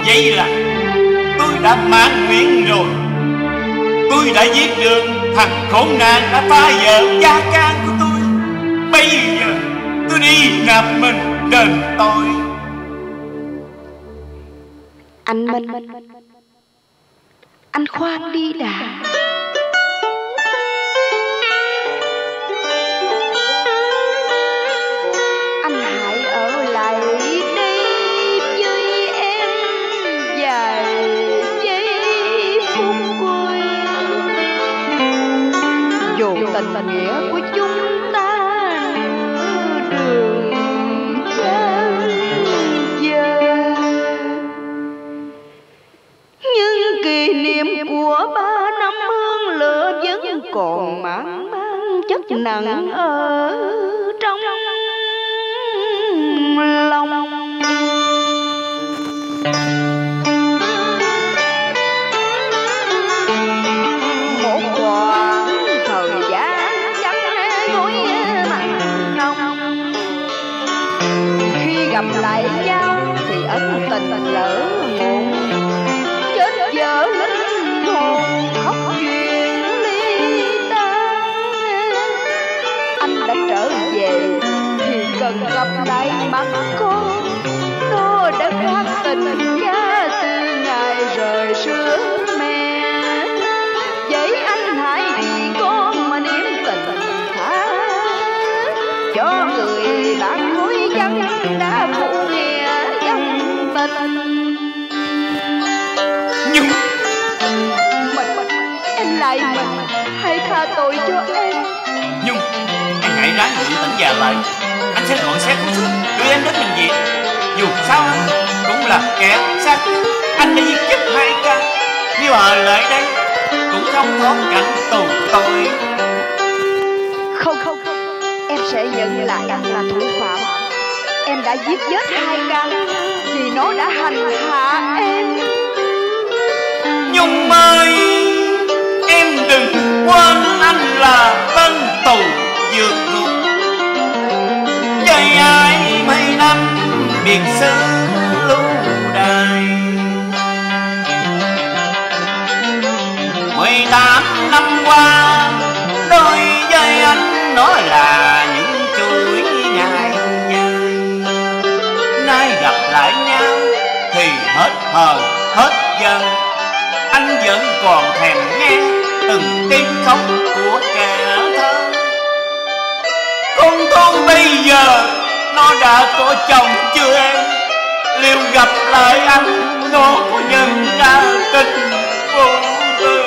Vậy là tôi đã mãn nguyện rồi. Tôi đã giết được thằng khốn nạn đã phá vỡ gia can của tôi. Bây giờ tôi đi nạp mình đền tội. Anh Minh, anh khoan đi đã. Anh hãy ở lại đây với em vài giây phút cuối. Dù tình nghĩa của chúng ta đường gian dở, nhưng kỷ niệm của 3 năm hương lửa vẫn còn mang chất nặng ở trong lòng. Một khoảng thời gian chẳng gối mặn nồng, khi gặp lại nhau thì ân tình lỡ một, chết dở linh hồn khóc duyên ly tan. Anh đã trở về thì cần gặp lại mặt con, nó đã khác tình cha từ ngày rời xưa mẹ. Vậy anh hãy vì con mà niệm tình tha cho người bạn hối dân đã phụ nghĩa dân tình. Nhưng em lại mình, hãy tha tội cho em. Nhưng em hãy ráng bình tĩnh và lại. Anh sẽ gọi xe cứu thương đưa em đến bệnh viện. Dù sao anh cũng là kẻ sát nhân. Anh đã giết chết 2 ca. Nếu ở lại đây cũng không thoát cảnh tù tội. Không, em sẽ nhận lại anh là thủ phạm. Em đã giết chết 2 ca vì nó đã hành hạ em. Nhung ơi, em đừng quên anh là tân tù vượt ngục. Chơi ai mấy năm biệt xứ lưu đày, 18 năm qua đôi với anh nó là những chuỗi ngày dài. Nay gặp lại nhau thì hết hờn hết giận. Anh vẫn còn thèm nghe từng tiếng khóc của trẻ thơ. Con Thôn bây giờ nó đã có chồng chưa em? Liệu gặp lại anh nó có nhận ra tình vô tư?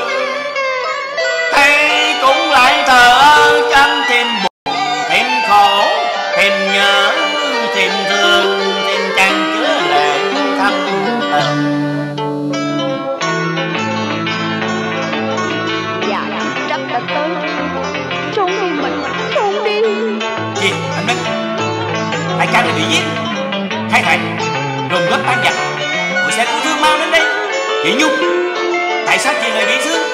Thế cũng lại thờ ơ cho anh thêm buồn thêm khổ, thêm nhớ thêm thương, thêm chan chứa lệ thâm tình. Chắc đã tới. Trốn đi mình, trốn đi. Gì anh Minh? 2 ca này bị giết. Thầy gồm góp tan vật, gọi xe cứu thương mau đến đây. Chị Nhung, tại sao chị lại bị thương?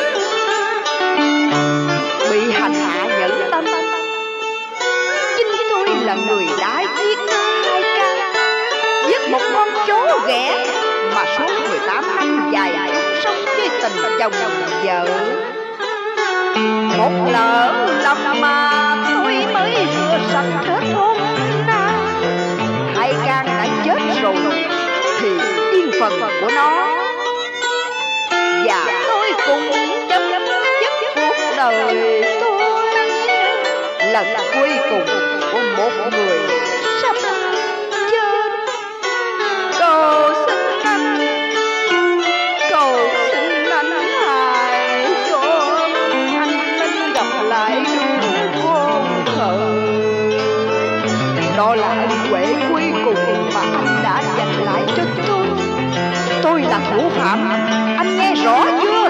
Bị hành hạ nhẫn tâm. Chính tôi là người đã giết 2 ca, giết một con chó ghẻ mà suốt 18 năm dài chung sống với tình chồng vợ. Một lỡ lầm mà tôi mới rửa sạch hết hôm nay. 2 ca đã chết rồi thì yên phần của nó, và tôi cùng chấm dứt cuộc đời tôi. Lần cuối cùng của một người sắp chết. Cầu xin anh, cầu xin anh hãy cho anh Minh gặp lại đủ con thờ. Đó là ân huệ cuối cùng mà anh đã dành lại cho tôi. Tôi là thủ phạm, anh nghe rõ chưa?